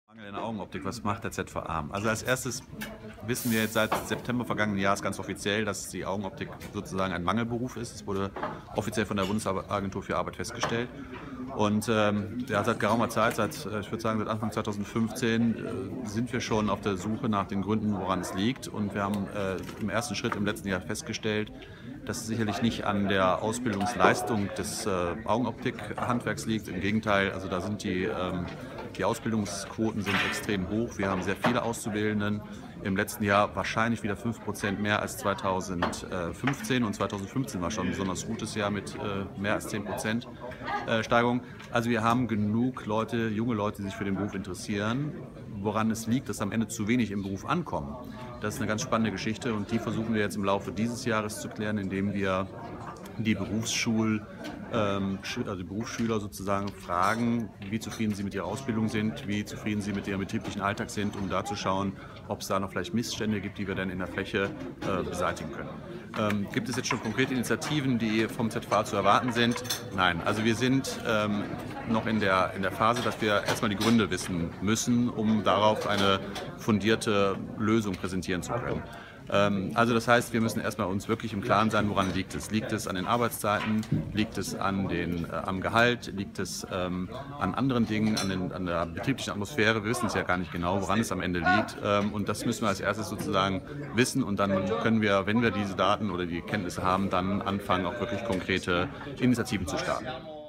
Mangel in der Augenoptik, was macht der ZVA? Also als erstes wissen wir jetzt seit September vergangenen Jahres ganz offiziell, dass die Augenoptik sozusagen ein Mangelberuf ist. Es wurde offiziell von der Bundesagentur für Arbeit festgestellt. Und ja, seit geraumer Zeit, ich würde sagen seit Anfang 2015, sind wir schon auf der Suche nach den Gründen, woran es liegt. Und wir haben im ersten Schritt im letzten Jahr festgestellt, dass es sicherlich nicht an der Ausbildungsleistung des Augenoptikhandwerks liegt. Im Gegenteil, also da sind die Ausbildungsquoten sind extrem hoch. Wir haben sehr viele Auszubildenden. Im letzten Jahr wahrscheinlich wieder 5% mehr als 2015. Und 2015 war schon ein besonders gutes Jahr mit mehr als 10% Steigerung. Also wir haben genug Leute, junge Leute, die sich für den Beruf interessieren. Woran es liegt, dass am Ende zu wenig im Beruf ankommen, das ist eine ganz spannende Geschichte und die versuchen wir jetzt im Laufe dieses Jahres zu klären, indem wir die die Berufsschüler sozusagen fragen, wie zufrieden sie mit ihrer Ausbildung sind, wie zufrieden sie mit ihrem betrieblichen Alltag sind, um da zu schauen, ob es da noch vielleicht Missstände gibt, die wir dann in der Fläche beseitigen können. Gibt es jetzt schon konkrete Initiativen, die vom ZVA zu erwarten sind? Nein, also wir sind noch in der Phase, dass wir erstmal die Gründe wissen müssen, um darauf eine fundierte Lösung präsentieren zu können. Also das heißt, wir müssen erstmal uns wirklich im Klaren sein, woran liegt es. Liegt es an den Arbeitszeiten, liegt es am Gehalt, liegt es an anderen Dingen, an der betrieblichen Atmosphäre. Wir wissen es ja gar nicht genau, woran es am Ende liegt. Und das müssen wir als erstes sozusagen wissen und dann können wir, wenn wir diese Daten oder die Kenntnisse haben, dann anfangen, auch wirklich konkrete Initiativen zu starten.